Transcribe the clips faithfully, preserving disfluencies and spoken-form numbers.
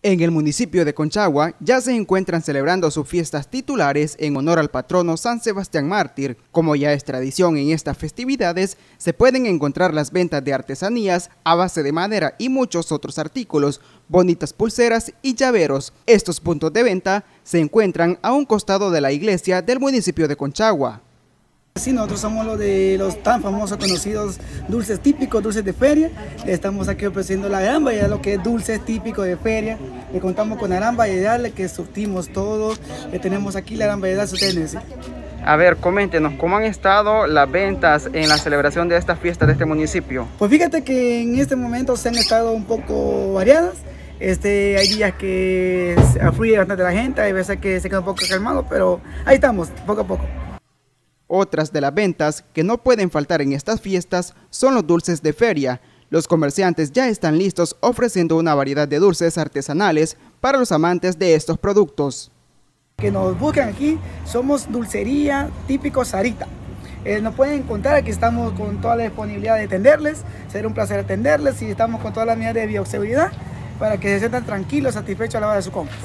En el municipio de Conchagua ya se encuentran celebrando sus fiestas titulares en honor al patrono San Sebastián Mártir. Como ya es tradición en estas festividades, se pueden encontrar las ventas de artesanías a base de madera y muchos otros artículos, bonitas pulseras y llaveros. Estos puntos de venta se encuentran a un costado de la iglesia del municipio de Conchagua. Sí, nosotros somos los de los tan famosos conocidos dulces típicos, dulces de feria. Estamos aquí ofreciendo la gran variedad de lo que es dulces típicos de feria. Le contamos con la gran variedad, le que surtimos todo. Le tenemos aquí la gran variedad, si ustedes necesitan. A ver, coméntenos, ¿cómo han estado las ventas en la celebración de esta fiesta de este municipio? Pues fíjate que en este momento se han estado un poco variadas. Este, hay días que afluye bastante la gente, hay veces que se queda un poco calmado, pero ahí estamos, poco a poco. Otras de las ventas que no pueden faltar en estas fiestas son los dulces de feria. Los comerciantes ya están listos ofreciendo una variedad de dulces artesanales para los amantes de estos productos. Que nos buscan aquí, somos dulcería típico Sarita. Eh, nos pueden encontrar, aquí estamos con toda la disponibilidad de atenderles, será un placer atenderles y estamos con todas las medidas de bioseguridad para que se sientan tranquilos, satisfechos a la hora de su compra.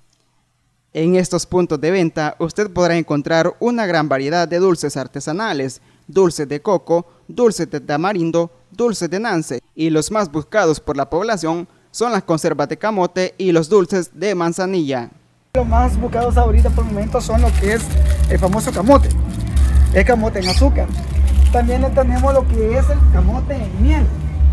En estos puntos de venta usted podrá encontrar una gran variedad de dulces artesanales, dulces de coco, dulces de tamarindo, dulces de nance, y los más buscados por la población son las conservas de camote y los dulces de manzanilla. Los más buscados ahorita por el momento son lo que es el famoso camote, el camote en azúcar. También tenemos lo que es el camote en miel.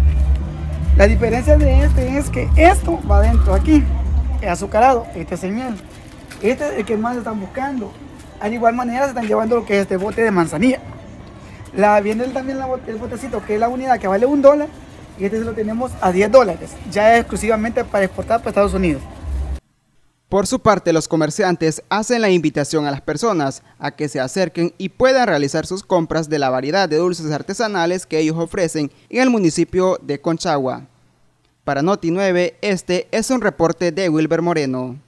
La diferencia de este es que esto va dentro aquí, es azucarado, este es el miel. Este es el que más están buscando. De igual manera se están llevando lo que es este bote de manzanilla. La, viene también la, el botecito que es la unidad que vale un dólar y este se lo tenemos a diez dólares, ya exclusivamente para exportar para Estados Unidos. Por su parte, los comerciantes hacen la invitación a las personas a que se acerquen y puedan realizar sus compras de la variedad de dulces artesanales que ellos ofrecen en el municipio de Conchagua. Para Noti nueve, este es un reporte de Wilber Moreno.